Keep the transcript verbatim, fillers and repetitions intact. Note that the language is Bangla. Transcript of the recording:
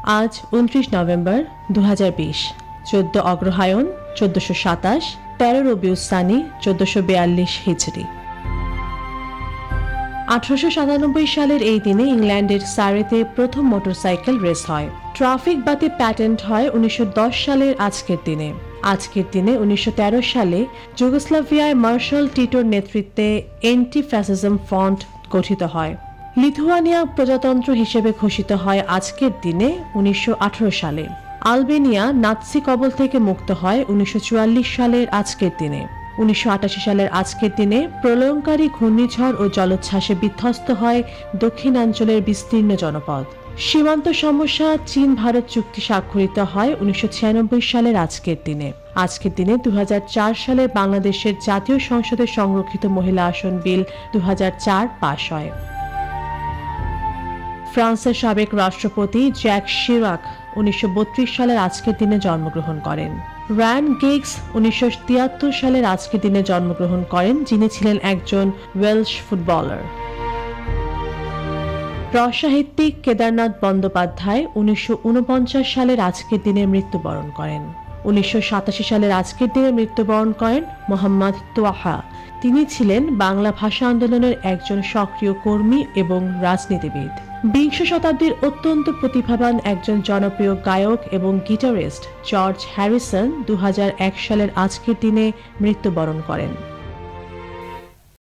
আজ উনত্রিশ নভেম্বর দু হাজার বিশ, চোদ্দ অগ্রহায়ণ চোদ্দশো সাতাশ, তেরো রবিউস্তানি চোদ্দশো বিয়াল্লিশ হিজরি। আঠারোশো সাতানব্বই সালের এই দিনে ইংল্যান্ডের সারেতে প্রথম মোটরসাইকেল রেস হয়। ট্রাফিক বাতি প্যাটেন্ট হয় উনিশশো দশ সালের আজকের দিনে। আজকের দিনে উনিশশো তেরো সালে যুগোস্লাভিয়ায় মার্শাল টিটোর নেতৃত্বে এন্টি ফ্যাসিজম ফ্রন্ট গঠিত হয়। লিথুয়ানিয়া প্রজাতন্ত্র হিসেবে ঘোষিত হয় আজকের দিনে উনিশশো আঠারো সালে। আলবেনিয়া নাৎসি কবল থেকে মুক্ত হয় উনিশশো চুয়াল্লিশ সালের আজকের দিনে। উনিশশো আটাশি সালের আজকের দিনে প্রলয়ঙ্কারী ঘূর্ণিঝড় ও জলোচ্ছ্বাসে বিধ্বস্ত হয় দক্ষিণাঞ্চলের বিস্তীর্ণ জনপদ। সীমান্ত সমস্যা চীন ভারত চুক্তি স্বাক্ষরিত হয় উনিশশো ছিয়ানব্বই সালের আজকের দিনে। আজকের দিনে দু হাজার চার সালে বাংলাদেশের জাতীয় সংসদে সংরক্ষিত মহিলা আসন বিল দু হাজার চার পাশ হয়। ফ্রান্সের সাবেক রাষ্ট্রপতি জ্যাক শিরাক উনিশশো বত্রিশ সালের আজকের দিনে জন্মগ্রহণ করেন। রায়ান গিগস উনিশশো তিয়াত্তর সালের আজকের দিনে জন্মগ্রহণ করেন, যিনি ছিলেন একজন ওয়েলশ ফুটবলার। রসসাহিত্যিক কেদারনাথ বন্দ্যোপাধ্যায় উনিশশো উনপঞ্চাশ সালের আজকের দিনে মৃত্যুবরণ করেন। উনিশশো সাতাশি সালের আজকের দিনে মৃত্যুবরণ করেন মোহাম্মদ তোয়াহা। তিনি ছিলেন বাংলা ভাষা আন্দোলনের একজন সক্রিয় কর্মী এবং রাজনীতিবিদ। বিংশ শতাব্দীর অত্যন্ত প্রতিভাবান একজন জনপ্রিয় গায়ক এবং গিটারিস্ট জর্জ হ্যারিসন দু হাজার এক সালের আজকের দিনে মৃত্যুবরণ করেন।